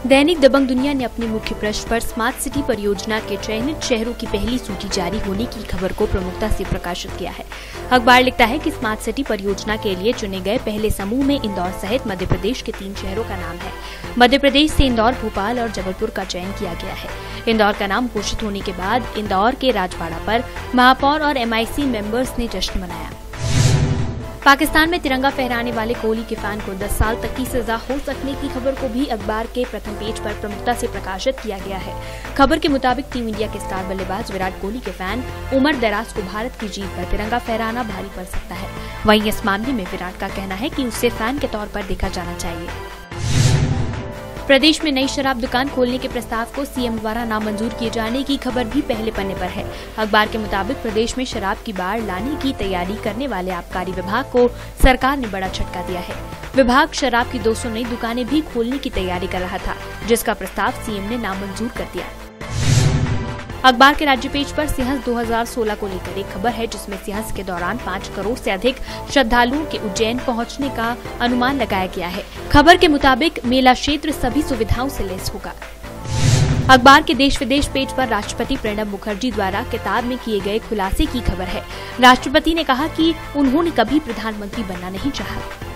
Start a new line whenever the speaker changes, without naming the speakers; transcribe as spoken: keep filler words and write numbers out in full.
दैनिक दबंग दुनिया ने अपने मुख्य पृष्ठ पर स्मार्ट सिटी परियोजना के चयनित शहरों की पहली सूची जारी होने की खबर को प्रमुखता से प्रकाशित किया है। अखबार लिखता है कि स्मार्ट सिटी परियोजना के लिए चुने गए पहले समूह में इंदौर सहित मध्य प्रदेश के तीन शहरों का नाम है। मध्य प्रदेश से इंदौर, भोपाल और जबलपुर का चयन किया गया है। इंदौर का नाम घोषित होने के बाद इंदौर के राजबाड़ा पर महापौर और एम आई सी मेंबर्स ने जश्न मनाया। पाकिस्तान में तिरंगा फहराने वाले कोहली के फैन को दस साल तक की सजा हो सकने की खबर को भी अखबार के प्रथम पेज पर प्रमुखता से प्रकाशित किया गया है। खबर के मुताबिक टीम इंडिया के स्टार बल्लेबाज विराट कोहली के फैन उमर दराज को भारत की जीत पर तिरंगा फहराना भारी पड़ सकता है। वहीं इस मामले में विराट का कहना है कि उसे फैन के तौर पर देखा जाना चाहिए। प्रदेश में नई शराब दुकान खोलने के प्रस्ताव को सीएम द्वारा नामंजूर किए जाने की खबर भी पहले पन्ने पर है। अखबार के मुताबिक प्रदेश में शराब की बाढ़ लाने की तैयारी करने वाले आबकारी विभाग को सरकार ने बड़ा झटका दिया है। विभाग शराब की दो सौ नई दुकानें भी खोलने की तैयारी कर रहा था, जिसका प्रस्ताव सीएम ने नामंजूर कर दिया। अखबार के राज्य पेज पर सिंहस्थ दो हज़ार सोलह को लेकर एक खबर है, जिसमें सिंहस्थ के दौरान पाँच करोड़ से अधिक श्रद्धालुओं के उज्जैन पहुंचने का अनुमान लगाया गया है। खबर के मुताबिक मेला क्षेत्र सभी सुविधाओं से लैस होगा। अखबार के देश विदेश पेज पर राष्ट्रपति प्रणब मुखर्जी द्वारा किताब में किए गए खुलासे की खबर है। राष्ट्रपति ने कहा कि उन्होंने कभी प्रधानमंत्री बनना नहीं चाहा।